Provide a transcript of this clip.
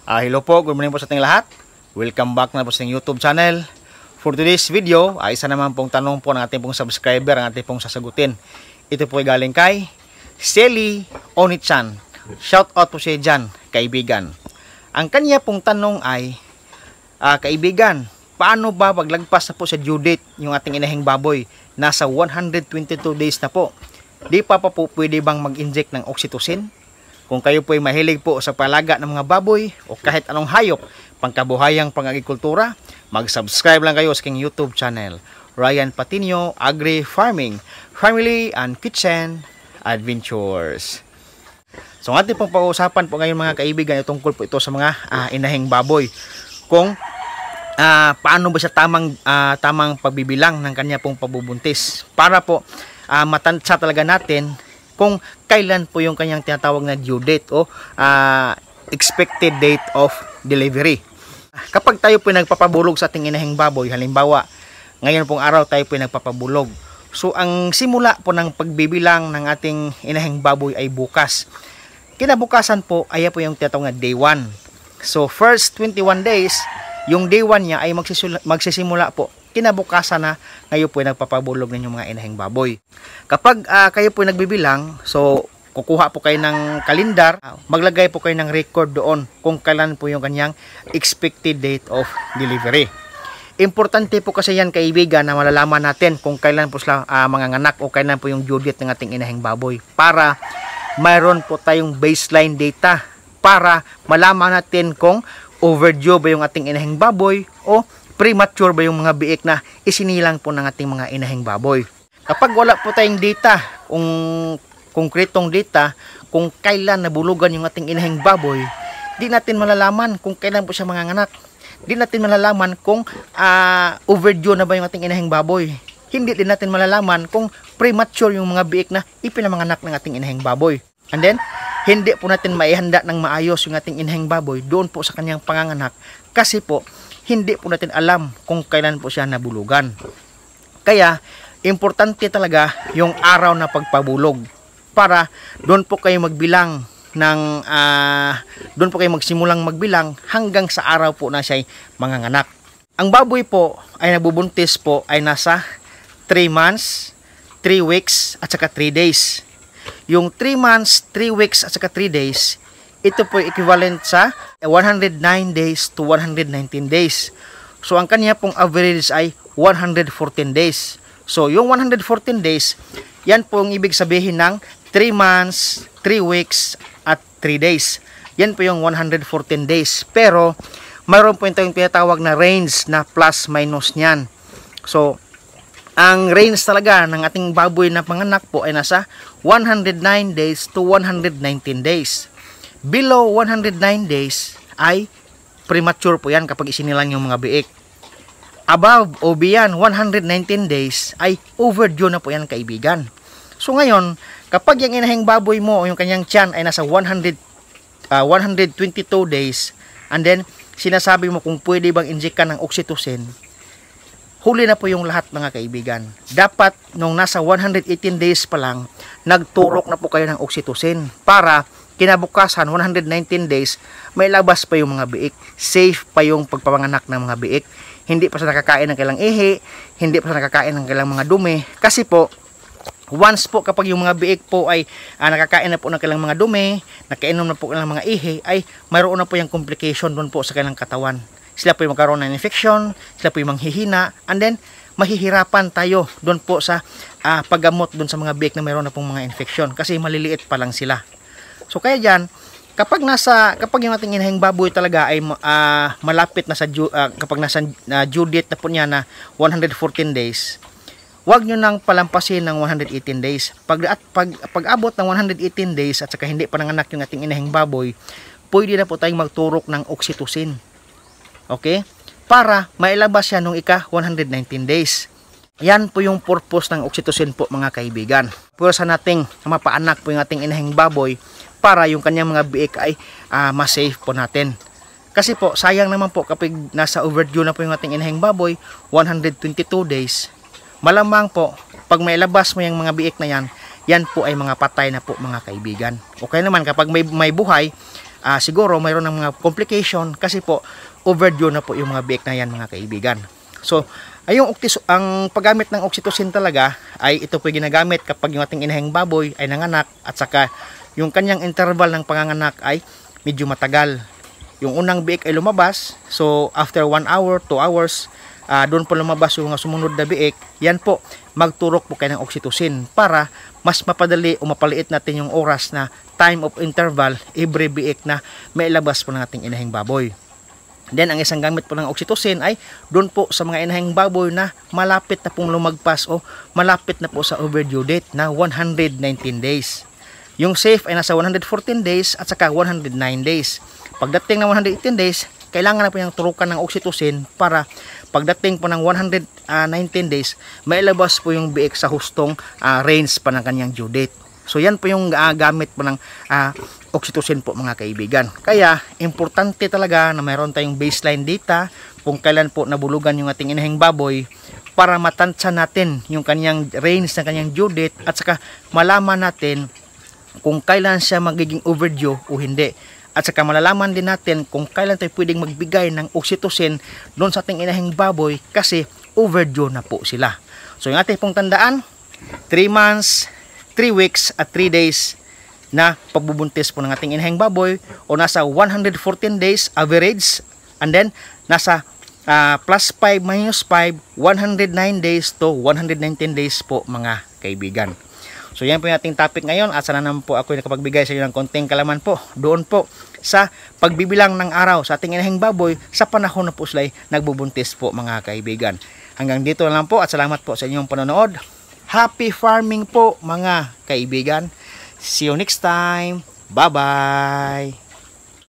Hello po, good morning po sa ating lahat. Welcome back na po sa ating YouTube channel. For today's video, isa naman pong tanong po ng ating pong subscriber ang ating pong sasagutin. Ito po ay galing kay Selly Onichan. Shout out po siya dyan, kaibigan. Ang kanya pong tanong ay, kaibigan, paano ba paglagpas na po sa due date yung ating inahing baboy? Nasa 122 days na po. Di pa po pwede bang mag-inject ng oxytocin? Kung kayo po ay mahilig po sa palaga ng mga baboy o kahit anong hayop, pangkabuhayang pang-agrikultura, mag-subscribe lang kayo sa aking YouTube channel, Ryan Patinio Agri Farming, Family and Kitchen Adventures. So ang ating pong pag-uusapan po ngayon mga kaibigan, tungkol po ito sa mga inahing baboy. Kung paano ba siya tamang pagbibilang ng kanya pong pagbubuntis para po matansya talaga natin kung kailan po yung kanyang tinatawag na due date o expected date of delivery. Kapag tayo po nagpapabulog sa ating inahing baboy, halimbawa, ngayon pong araw tayo po nagpapabulog. So, ang simula po ng pagbibilang ng ating inahing baboy ay bukas. Kinabukasan po, ay po yung tinatawag na day 1. So, first 21 days, yung day 1 niya ay magsisimula po kinabukasan na ngayon po ay nagpapabulog ninyo mga inahing baboy. Kapag kayo po nagbibilang, so kukuha po kayo ng kalendar, maglagay po kayo ng record doon kung kailan po yung kanyang expected date of delivery. Importante po kasi yan kaibigan na malalaman natin kung kailan po sila manganganak o kailan po yung due date ng ating inahing baboy para mayroon po tayong baseline data para malaman natin kung overdue ba yung ating inahing baboy o premature ba yung mga biik na isinilang po ng ating mga inahing baboy. Kapag wala po tayong data, konkretong data, kung kailan nabulugan yung ating inahing baboy, di natin malalaman kung kailan po siya manganganak. Di natin malalaman kung overdue na ba yung ating inahing baboy. Hindi din natin malalaman kung premature yung mga biik na ipinamanganak ng ating inahing baboy. And then, hindi po natin maihanda ng maayos yung ating inahing baboy doon po sa kanyang panganganak kasi po, hindi po natin alam kung kailan po siya nabulugan. Kaya, importante talaga yung araw na pagpabulog para doon po kayo magbilang ng doon po kayo magsimulang magbilang hanggang sa araw po na siya ay manganganak. Ang baboy po ay nabubuntis po ay nasa 3 months, 3 weeks at saka 3 days. Yung 3 months, 3 weeks at saka 3 days, ito po equivalent sa 109 days to 119 days. So, ang kanya pong average ay 114 days. So, yung 114 days, yan po ang ibig sabihin ng 3 months, 3 weeks, at 3 days. Yan po yung 114 days. Pero, mayroon po yung tinatawag na range na plus minus niyan. So, ang range talaga ng ating baboy na panganak po ay nasa 109 days to 119 days. Below 109 days ay premature po yan kapag isinilang yung mga biik. Above o beyond 119 days ay overdue na po yan kaibigan. So ngayon, kapag yung inahing baboy mo o yung kanyang tiyan ay nasa 122 days and then sinasabi mo kung pwede bang injectan ng oxytocin, huli na po yung lahat mga kaibigan. Dapat nung nasa 118 days pa lang, nagturok na po kayo ng oxytocin para kinabukasan 119 days, may labas pa yung mga biik. Safe pa yung pagpapanganak ng mga biik. Hindi pa sa nakakain ng kailang ihi, hindi pa sa nakakain ng kailang mga dumi. Kasi po, once po kapag yung mga biik po ay nakakain na po ng kailang mga dumi, nakainom na po ng mga ihi, ay mayroon na po yung complication doon po sa kailang katawan. Sila po yung magkaroon ng infection, sila po yung manghihina, and then mahihirapan tayo doon po sa paggamot doon sa mga biik na mayroon na pong mga infection kasi maliliit pa lang sila. So kaya diyan, kapag yung ating inahing baboy talaga ay malapit na sa kapag nasa due date na po niya na 114 days, huwag nyo nang palampasin ng 118 days. Pag abot ng 118 days at saka hindi pa nanganak yung ating inahing baboy, pwede na po tayong magturok ng oxytocin. Okay? Para mailabas siya nung 119 days. Yan po yung purpose ng oxytocin po mga kaibigan. Pursa nating mapaanak po yung ating inahing baboy para yung kanyang mga biik ay ma-safe po natin. Kasi po, sayang naman po kapag nasa overdue na po yung ating inahing baboy, 122 days, malamang po, pag may labas mo yung mga biik na yan, yan po ay mga patay na po mga kaibigan. Okay naman, kapag may buhay, siguro mayroon ng mga complication kasi po overdue na po yung mga biik na yan mga kaibigan. So ang paggamit ng oxytocin talaga ay ito po ginagamit kapag yung ating inahing baboy ay nanganak at saka yung kanyang interval ng panganganak ay medyo matagal. Yung unang biik ay lumabas, so after 1 hour, 2 hours, doon po lumabas yung sumunod na biik, yan po, magturok po kayo ng oxytocin para mas mapadali o mapaliit natin yung oras na time of interval every biik na may ilabas po ng ating inahing baboy. Then, ang isang gamit po ng oxytocin ay doon po sa mga inahing baboy na malapit na pong lumagpas o malapit na po sa overdue date na 119 days. Yung safe ay nasa 114 days at saka 109 days. Pagdating ng 118 days, kailangan na po yung turukan ng oxytocin para pagdating po ng 119 days, mailabas po yung biik sa hustong range pa ng kanyang due date. So yan po yung gamit po ng oxytocin po mga kaibigan. Kaya importante talaga na mayroon tayong baseline data kung kailan po nabulugan yung ating inahing baboy para matansya natin yung kanyang range ng kanyang due date at saka malaman natin kung kailan siya magiging overdue o hindi. At saka malalaman din natin kung kailan tayo pwedeng magbigay ng oxytocin doon sa ating inahing baboy kasi overdue na po sila. So yung ating pong tandaan, 3 months, 3 weeks at 3 days na pagbubuntis po ng ating inahing baboy o nasa 114 days average and then nasa plus 5 minus 5, 109 days to 119 days po mga kaibigan. So yan po yung ating topic ngayon at sana naman po ako nakapagbigay sa inyo ng konting kalaman po doon po sa pagbibilang ng araw sa ating inahing baboy sa panahon na po sila nagbubuntis po mga kaibigan. Hanggang dito na lang po at salamat po sa inyong panonood. Happy farming po mga kaibigan. See you next time. Bye bye.